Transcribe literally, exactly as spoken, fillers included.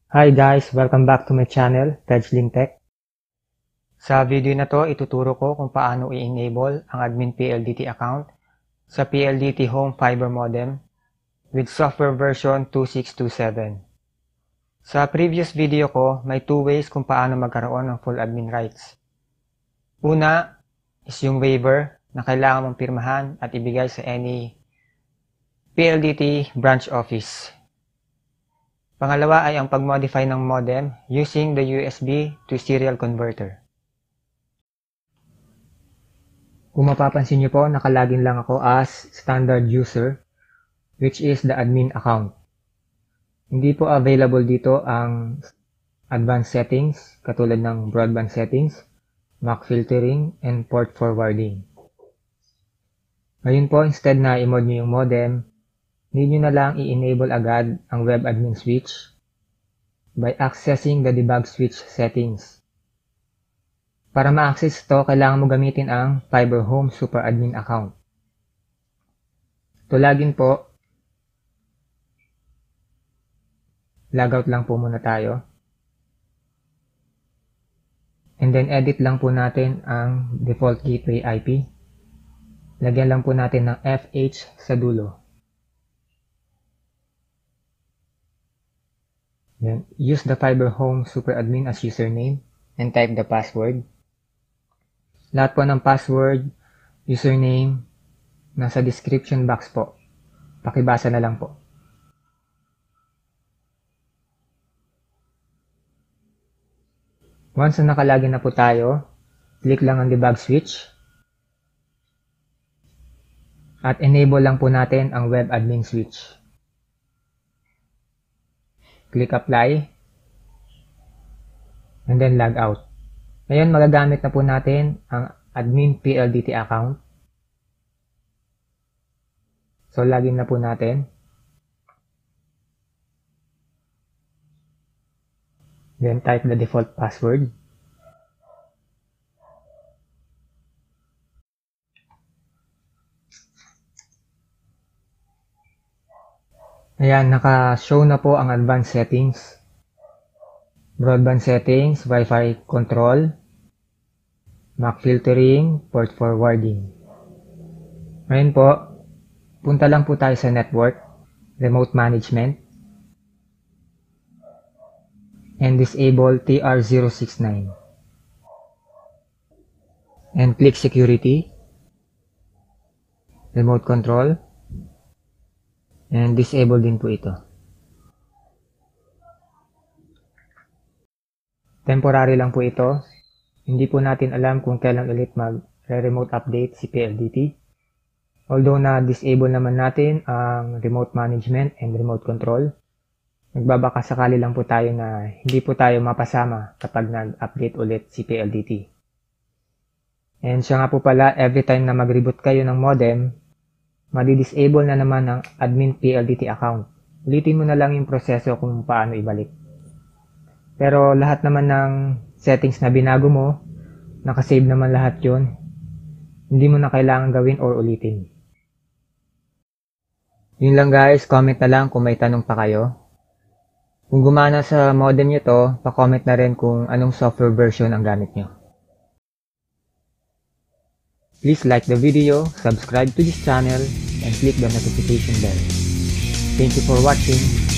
Hi guys! Welcome back to my channel, Tejling Tech. Sa video na to, ituturo ko kung paano i-enable ang admin P L D T account sa P L D T Home Fiber Modem with software version two six two seven. Sa previous video ko, may two ways kung paano magkaroon ng full admin rights. Una is yung waiver na kailangan mong pirmahan at ibigay sa any P L D T branch office. Pangalawa ay ang pag-modify ng modem using the U S B to serial converter. Kung mapapansin niyo po, nakalagin lang ako as standard user, which is the admin account. Hindi po available dito ang advanced settings katulad ng broadband settings, M A C filtering, and port forwarding. Ngayon po, instead na i-mod niyo yung modem, need nyo na lang i-enable agad ang web admin switch by accessing the debug switch settings. Para ma-access ito, kailangan mo gamitin ang Fiber Home Super Admin account. To login po, logout lang po muna tayo. And then edit lang po natin ang default gateway I P. Lagyan lang po natin ng F H sa dulo. Then, use the Fiber Home Super Admin as username and type the password. Lahat po ng password, username, nasa description box po. Pakibasa na lang po. Once na nakalagin na po tayo, click lang ang debug switch. At enable lang po natin ang web admin switch. Click apply. And then log out. Ngayon magagamit na po natin ang admin P L D T account. So login na po natin. Then type the default password. Ayan, naka-show na po ang advanced settings. Broadband settings, Wi-Fi control, M A C filtering, port forwarding. Ngayon po, punta lang po tayo sa network, remote management, and disable T R zero six nine. And click security, remote control, and disable din po ito. Temporary lang po ito. Hindi po natin alam kung kailan ulit mag-remote update si P L D T. Although na-disable naman natin ang remote management and remote control, nagbabaka sakali lang po tayo na hindi po tayo mapasama kapag nag-update ulit si P L D T. And siya nga po pala, every time na mag-reboot kayo ng modem, madi-disable na naman ang admin P L D T account. Ulitin mo na lang yung proseso kung paano ibalik. Pero lahat naman ng settings na binago mo, nakasave naman lahat yun. Hindi mo na kailangan gawin or ulitin. Yun lang guys, comment na lang kung may tanong pa kayo. Kung gumana sa modem nyo to, pa-comment na rin kung anong software version ang gamit nyo. Please like the video, subscribe to this channel, and click the notification bell. Thank you for watching.